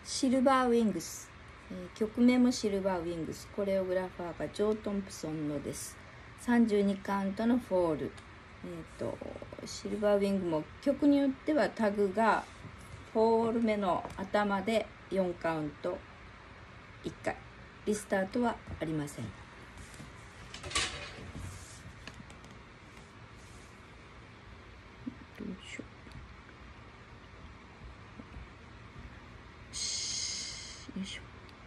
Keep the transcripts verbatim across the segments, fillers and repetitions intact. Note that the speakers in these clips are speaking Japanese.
シルバーウィングス、えー、曲名もシルバーウィングス、コレオグラファーがジョー・トンプソンのです。さんじゅうにカウントのフォール、えー、とシルバーウィングも曲によってはタグがフォール目の頭でよんカウントいっかい、リスタートはありません。どうしよう、よいしょ。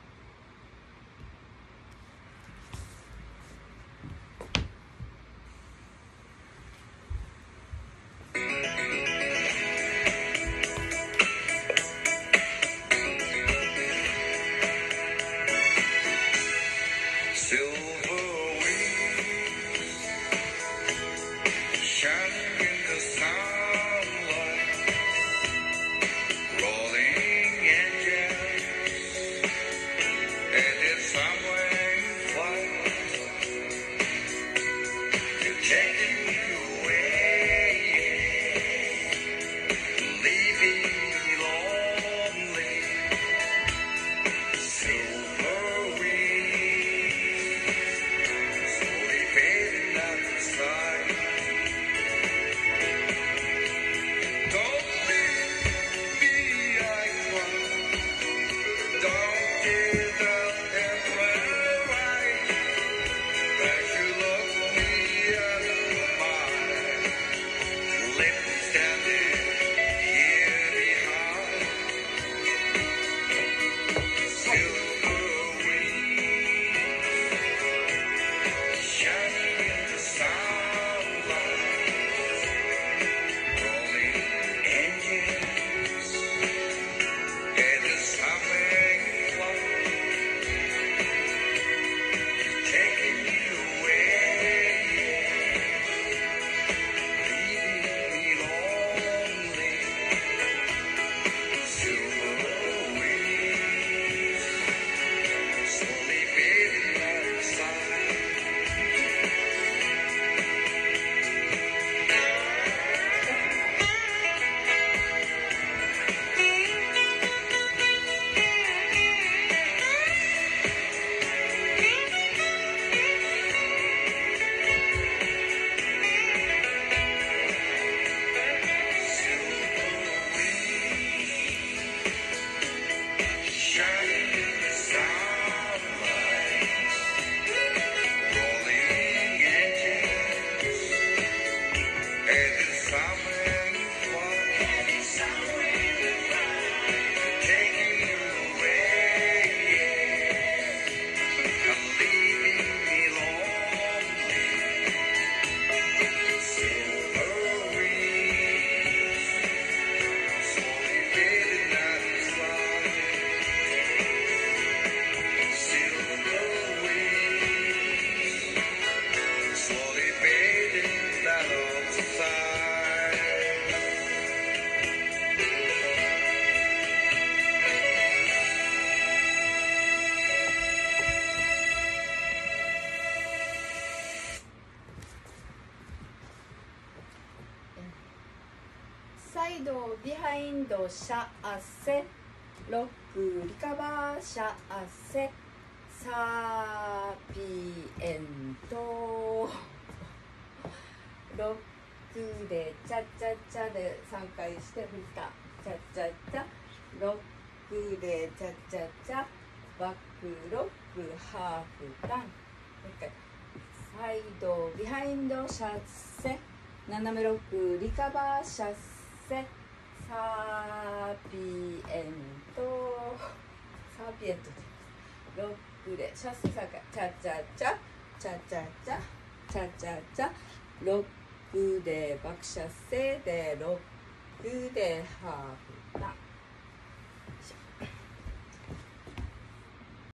サイドビハインドシャアセロックリカバーシャアセサーピエントロックでチャチャチャでさんかいして振ったチャチャチャロックでチャチャチャバックロックハーフターン、サイドビハインドシャセ斜めロックリカバーシャセサーピエントサーピエントでロックでシャセさんかいチャチャチャチャチャチャチャチャチャロックでバックシャセでロックでハーフ